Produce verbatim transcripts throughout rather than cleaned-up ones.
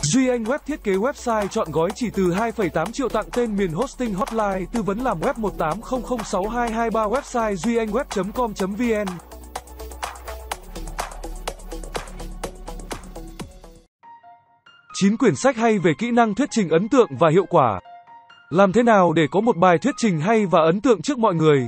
Duy Anh Web thiết kế website chọn gói chỉ từ hai phẩy tám triệu tặng tên miền hosting hotline tư vấn làm web một tám không không sáu hai hai ba website duy anh web chấm com chấm vn. chín quyển sách hay về kỹ năng thuyết trình ấn tượng và hiệu quả. Làm thế nào để có một bài thuyết trình hay và ấn tượng trước mọi người?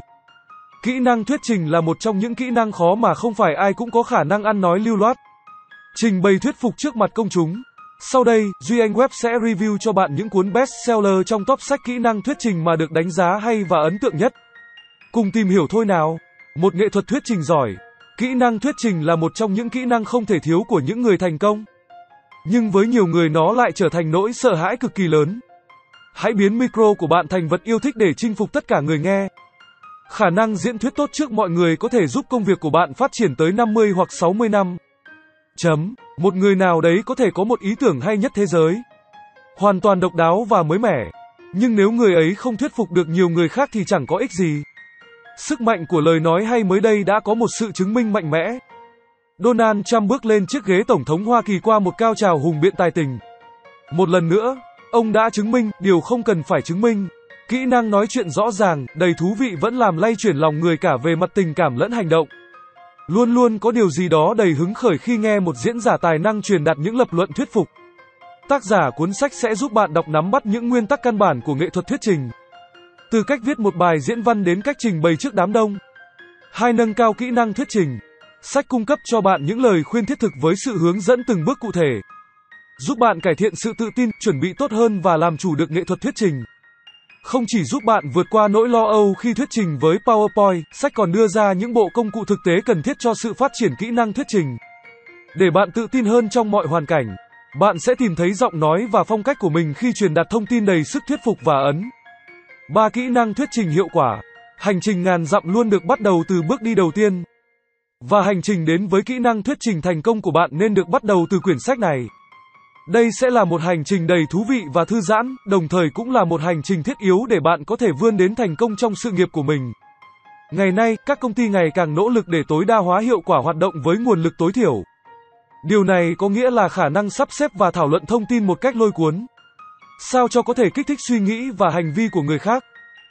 Kỹ năng thuyết trình là một trong những kỹ năng khó mà không phải ai cũng có khả năng ăn nói lưu loát, trình bày thuyết phục trước mặt công chúng. Sau đây, Duy Anh Web sẽ review cho bạn những cuốn bestseller trong top sách kỹ năng thuyết trình mà được đánh giá hay và ấn tượng nhất. Cùng tìm hiểu thôi nào. Một nghệ thuật thuyết trình giỏi. Kỹ năng thuyết trình là một trong những kỹ năng không thể thiếu của những người thành công. Nhưng với nhiều người nó lại trở thành nỗi sợ hãi cực kỳ lớn. Hãy biến micro của bạn thành vật yêu thích để chinh phục tất cả người nghe. Khả năng diễn thuyết tốt trước mọi người có thể giúp công việc của bạn phát triển tới năm mươi hoặc sáu mươi năm. Chấm. Một người nào đấy có thể có một ý tưởng hay nhất thế giới, hoàn toàn độc đáo và mới mẻ. Nhưng nếu người ấy không thuyết phục được nhiều người khác thì chẳng có ích gì. Sức mạnh của lời nói hay mới đây đã có một sự chứng minh mạnh mẽ. Donald Trump bước lên chiếc ghế Tổng thống Hoa Kỳ qua một cao trào hùng biện tài tình. Một lần nữa, ông đã chứng minh điều không cần phải chứng minh. Kỹ năng nói chuyện rõ ràng, đầy thú vị vẫn làm lay chuyển lòng người cả về mặt tình cảm lẫn hành động. Luôn luôn có điều gì đó đầy hứng khởi khi nghe một diễn giả tài năng truyền đạt những lập luận thuyết phục. Tác giả cuốn sách sẽ giúp bạn đọc nắm bắt những nguyên tắc căn bản của nghệ thuật thuyết trình. Từ cách viết một bài diễn văn đến cách trình bày trước đám đông. Hai, nâng cao kỹ năng thuyết trình. Sách cung cấp cho bạn những lời khuyên thiết thực với sự hướng dẫn từng bước cụ thể, giúp bạn cải thiện sự tự tin, chuẩn bị tốt hơn và làm chủ được nghệ thuật thuyết trình. Không chỉ giúp bạn vượt qua nỗi lo âu khi thuyết trình với PowerPoint, sách còn đưa ra những bộ công cụ thực tế cần thiết cho sự phát triển kỹ năng thuyết trình. Để bạn tự tin hơn trong mọi hoàn cảnh, bạn sẽ tìm thấy giọng nói và phong cách của mình khi truyền đạt thông tin đầy sức thuyết phục và ấn. ba. Kỹ năng thuyết trình hiệu quả. Hành trình ngàn dặm luôn được bắt đầu từ bước đi đầu tiên. Và hành trình đến với kỹ năng thuyết trình thành công của bạn nên được bắt đầu từ quyển sách này. Đây sẽ là một hành trình đầy thú vị và thư giãn, đồng thời cũng là một hành trình thiết yếu để bạn có thể vươn đến thành công trong sự nghiệp của mình. Ngày nay, các công ty ngày càng nỗ lực để tối đa hóa hiệu quả hoạt động với nguồn lực tối thiểu. Điều này có nghĩa là khả năng sắp xếp và thảo luận thông tin một cách lôi cuốn, sao cho có thể kích thích suy nghĩ và hành vi của người khác,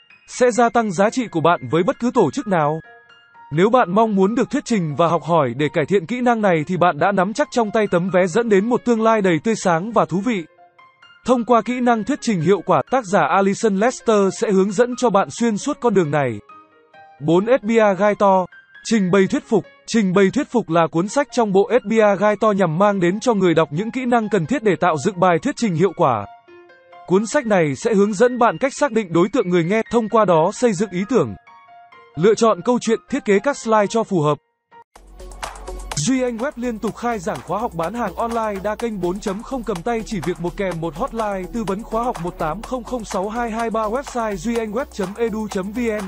sẽ gia tăng giá trị của bạn với bất cứ tổ chức nào. Nếu bạn mong muốn được thuyết trình và học hỏi để cải thiện kỹ năng này thì bạn đã nắm chắc trong tay tấm vé dẫn đến một tương lai đầy tươi sáng và thú vị. Thông qua kỹ năng thuyết trình hiệu quả, tác giả Alison Lester sẽ hướng dẫn cho bạn xuyên suốt con đường này. bốn. ét bê a Guide to. Trình bày thuyết phục. Trình bày thuyết phục là cuốn sách trong bộ ét bê a Guide to nhằm mang đến cho người đọc những kỹ năng cần thiết để tạo dựng bài thuyết trình hiệu quả. Cuốn sách này sẽ hướng dẫn bạn cách xác định đối tượng người nghe, thông qua đó xây dựng ý tưởng, lựa chọn câu chuyện, thiết kế các slide cho phù hợp. Duy Anh Web liên tục khai giảng khóa học bán hàng online đa kênh bốn chấm không cầm tay chỉ việc một kèm một hotline tư vấn khóa học một tám không không sáu hai hai ba website duy anh web chấm e d u chấm v n.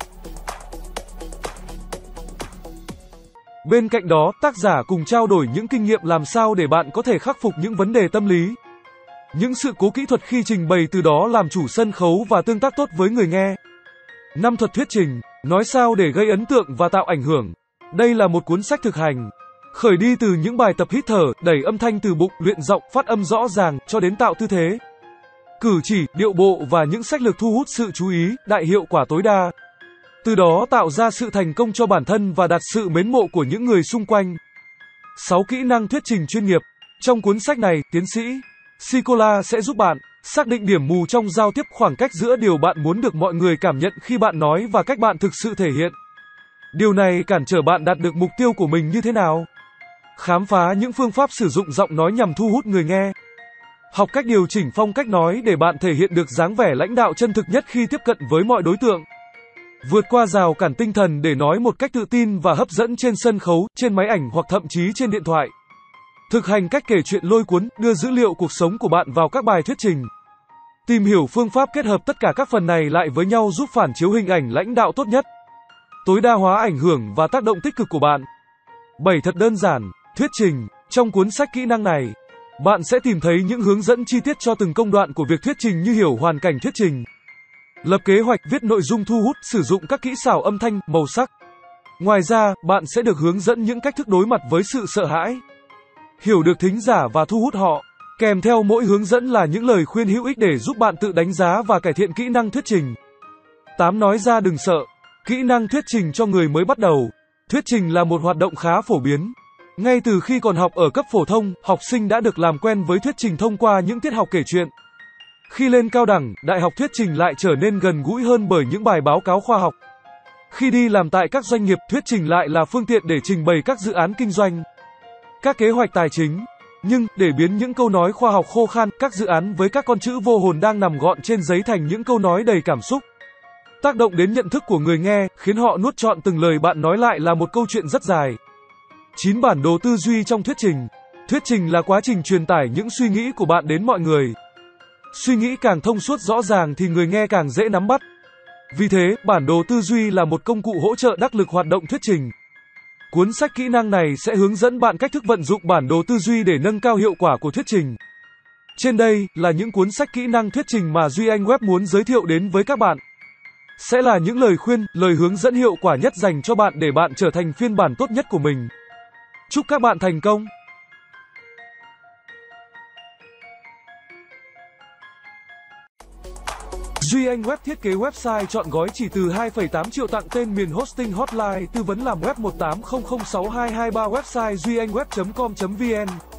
Bên cạnh đó, tác giả cùng trao đổi những kinh nghiệm làm sao để bạn có thể khắc phục những vấn đề tâm lý, những sự cố kỹ thuật khi trình bày, từ đó làm chủ sân khấu và tương tác tốt với người nghe. năm. Thuật thuyết trình. Nói sao để gây ấn tượng và tạo ảnh hưởng. Đây là một cuốn sách thực hành, khởi đi từ những bài tập hít thở, đẩy âm thanh từ bụng, luyện giọng, phát âm rõ ràng, cho đến tạo tư thế, cử chỉ, điệu bộ và những sách lược thu hút sự chú ý, đại hiệu quả tối đa. Từ đó tạo ra sự thành công cho bản thân và đạt sự mến mộ của những người xung quanh. sáu. Kỹ năng thuyết trình chuyên nghiệp. Trong cuốn sách này, tiến sĩ Sikola sẽ giúp bạn xác định điểm mù trong giao tiếp, khoảng cách giữa điều bạn muốn được mọi người cảm nhận khi bạn nói và cách bạn thực sự thể hiện. Điều này cản trở bạn đạt được mục tiêu của mình như thế nào? Khám phá những phương pháp sử dụng giọng nói nhằm thu hút người nghe. Học cách điều chỉnh phong cách nói để bạn thể hiện được dáng vẻ lãnh đạo chân thực nhất khi tiếp cận với mọi đối tượng. Vượt qua rào cản tinh thần để nói một cách tự tin và hấp dẫn trên sân khấu, trên máy ảnh hoặc thậm chí trên điện thoại. Thực hành cách kể chuyện lôi cuốn, đưa dữ liệu cuộc sống của bạn vào các bài thuyết trình. Tìm hiểu phương pháp kết hợp tất cả các phần này lại với nhau giúp phản chiếu hình ảnh lãnh đạo tốt nhất. Tối đa hóa ảnh hưởng và tác động tích cực của bạn. bảy. Thật đơn giản. Thuyết trình. Trong cuốn sách kỹ năng này, bạn sẽ tìm thấy những hướng dẫn chi tiết cho từng công đoạn của việc thuyết trình, như hiểu hoàn cảnh thuyết trình, lập kế hoạch, viết nội dung thu hút, sử dụng các kỹ xảo âm thanh, màu sắc. Ngoài ra, bạn sẽ được hướng dẫn những cách thức đối mặt với sự sợ hãi, hiểu được thính giả và thu hút họ. Kèm theo mỗi hướng dẫn là những lời khuyên hữu ích để giúp bạn tự đánh giá và cải thiện kỹ năng thuyết trình. tám. Nói ra đừng sợ. Kỹ năng thuyết trình cho người mới bắt đầu. Thuyết trình là một hoạt động khá phổ biến. Ngay từ khi còn học ở cấp phổ thông, học sinh đã được làm quen với thuyết trình thông qua những tiết học kể chuyện. Khi lên cao đẳng, đại học thuyết trình lại trở nên gần gũi hơn bởi những bài báo cáo khoa học. Khi đi làm tại các doanh nghiệp, thuyết trình lại là phương tiện để trình bày các dự án kinh doanh, các kế hoạch tài chính. Nhưng, để biến những câu nói khoa học khô khan, các dự án với các con chữ vô hồn đang nằm gọn trên giấy thành những câu nói đầy cảm xúc, tác động đến nhận thức của người nghe, khiến họ nuốt trọn từng lời bạn nói lại là một câu chuyện rất dài. chín. Bản đồ tư duy trong thuyết trình. Thuyết trình là quá trình truyền tải những suy nghĩ của bạn đến mọi người. Suy nghĩ càng thông suốt rõ ràng thì người nghe càng dễ nắm bắt. Vì thế, bản đồ tư duy là một công cụ hỗ trợ đắc lực hoạt động thuyết trình. Cuốn sách kỹ năng này sẽ hướng dẫn bạn cách thức vận dụng bản đồ tư duy để nâng cao hiệu quả của thuyết trình. Trên đây là những cuốn sách kỹ năng thuyết trình mà Duy Anh Web muốn giới thiệu đến với các bạn. Sẽ là những lời khuyên, lời hướng dẫn hiệu quả nhất dành cho bạn để bạn trở thành phiên bản tốt nhất của mình. Chúc các bạn thành công! Duy Anh Web thiết kế website chọn gói chỉ từ hai phẩy tám triệu tặng tên miền hosting hotline tư vấn làm web một tám không không sáu hai hai ba website duy anh web chấm com chấm vn.